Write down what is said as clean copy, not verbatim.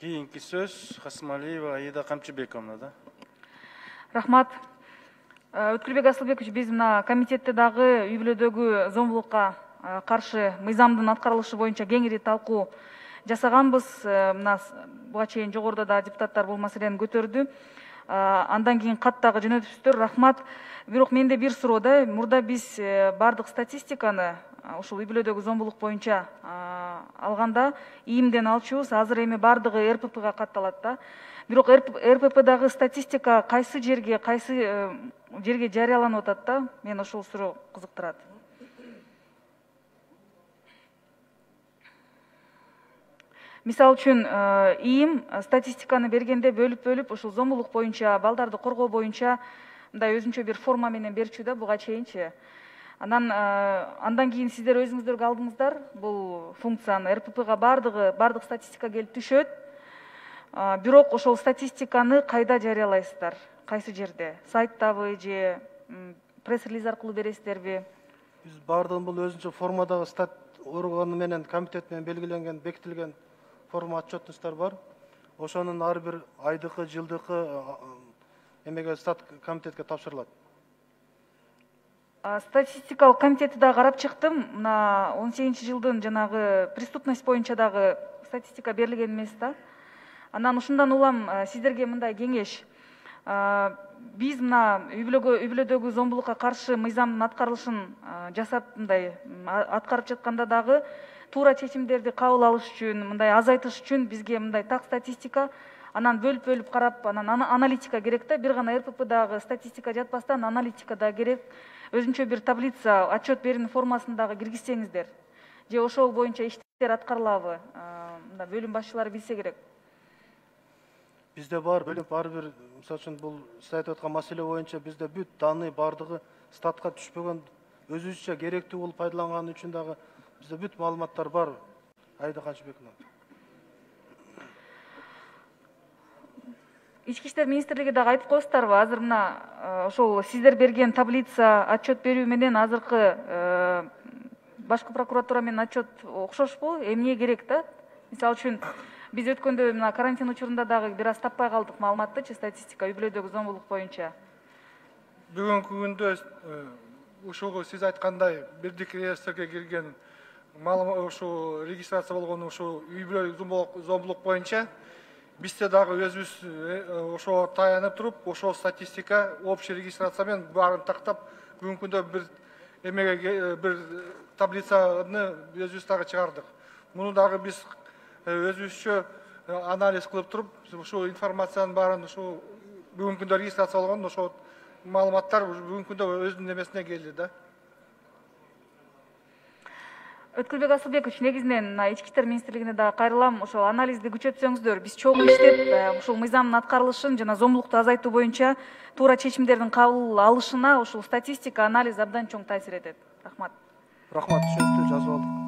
Кийинки сөз Хасмалиева Аида Камчыбековна, да? Рахмат. Өткүлбек Асылбекович, биз мына комитетте дагы үй бүлөдөгү зомбулукка каршы мыйзамдын аткарылышы боюнча кеңири талкуу жасаганбыз. Мына буга чейин жогоруда да депутаттар бул маселени көтөрдү. Андан кийин каттагы жөнөтүпсүздөр. Рахмат. Бирок менде бир суроо да. Мурда биз бардык статистиканы ушул үй бүлөдөгү зомбулук боюнча алганда ИИМден алчубуз. Азыр эми бардыгы РППга катталат да. Бирок РППдагы статистика кайсы жерге жарыяланып атат да? Мен ошол суроо кызыктырат. Мисалы үчүн ИИМ статистиканы бергенде бөлүп ушул зомбулук боюнча, балдарды коргоо боюнча мындай өзүнчө бир форма менен берчү да буга чейинчи. Андан кийин сиздер өзүңүздөргө алдыңыздар бул функцияны. РППга бардык статистика келип түшөт. Бирок ошол статистиканы кайда жарыялайсыздар? Кайсы жерде? Сайттабы же пресс-релиз аркылуу бересиздерби? Биз бардыгын бул өзүнчө формадагы стат органы менен комитет менен белгиленген, бекитилген форма отчетностор бар. Ошонун ар бир айдыкы, жылдыкы эмеге стат комитетке тапшырылат. Статистикалык комитетти да карап чыктым. Мына 18-жылдын жанагы преступность боюнча дагы статистика берилген эмес да. Анан ушундан улам сиздерге мындай кеңеш. Биз мына үй бүлөдөгү зомбулукка каршы мыйзамдын аткарылышын жасап мындай аткарып жатканда дагы туура чечимдерди кабыл алыш үчүн, мындай азайтыш үчүн бизге мындай так статистика, анан бөлүп карап, анан аналитика керек да. Бир гана РППдагы статистика жатпастан аналитика да керек. Өзүнчө бир таблица, отчет берүүнүн формасын дагы киргизсеңиздер. Же ошол боюнча иштер аткарылабы? Мында бөлүм башчылары билсе керек. Бизде бар бөлүм, ар бир, мисалы үчүн бул сиз айтып аткан маселе боюнча бизде бүт данный бардыгы статка түшпөгөн, өзүбүзчө керектүү болуп пайдаланган үчүн дагы бизде бүт маалыматтар бар. Аида Камчыбековна. Ички иштер министрлиги дагы айтып коесуздарбы? Азыр мына ошол сиздер берген таблица, отчет берүү менен азыркы башкы прокуратура менен отчет окшошпу? Эмне керек да? Мисалы үчүн биз өткөндө мына карантин учурунда дагы бир аз таппай калдык маалыматты, статистика үй бүлөдөгү зомбулук боюнча. Бүгүнкү күндө ушул сиз айткандай бирдик реестрге кирген ушул регистрация болгон ушул үй бүлөлүк зомбулук боюнча бизде дагы өзүбүз ошого таянып туруп, ошол статистика общий регистрация менен баарын тактап, бүгүнкү күндө бир эмеге бир таблицаны өзүбүз дагы чыгардык. Муну дагы биз өзүбүзчө анализ кылып туруп, ушул информациянын баарын ушул бүгүнкү күндө регистрация болгон ошол маалыматтар бүгүнкү күндө өзүнүн эмесине келди да. Өткүлбек Асылбекович, негизинен ички иштер министрлигине дагы кайрылам. Ошол анализди күчөтсөңүздөр, биз чогуу иштеп, ушул мыйзамдын аткарылышын жана зомбулукту азайтуу боюнча туура чечимдердин кабыл алышына ушул статистика, анализ абдан чоң таасир этет. Рахмат. Рахмат, түшүнүктүү, жазып алдык.